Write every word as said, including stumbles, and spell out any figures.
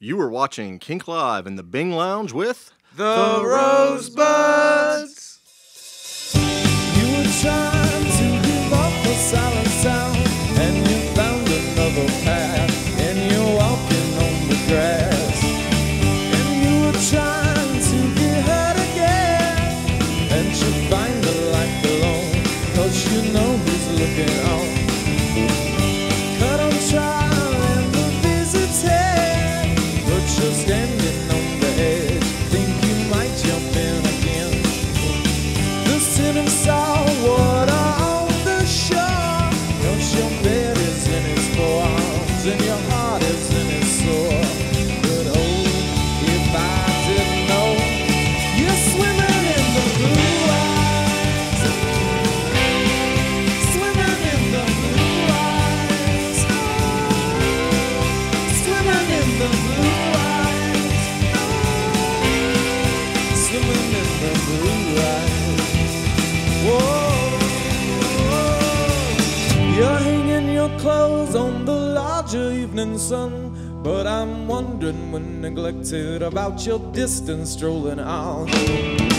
You were watching Kink Live in the Bing Lounge with the Rosebuds. You were trying to give up the silent sound, and you found another path, and you're walking on the grass. And you were trying to get hurt again, and you find the light below, 'cause you know who's looking on. Cut on trial and the visited, but you're standing on the edge, think you might jump in again. The sinning salt water on the shore, 'cause your bed is in his forearms and your heart is in his sore. But oh, if I didn't know, you're swimming in the blue eyes, swimming in the blue eyes, swimming in the blue eyes, swimming in the blue eyes. Whoa, you're hanging your clothes on the larger evening sun, but I'm wondering when neglected about your distant strolling on.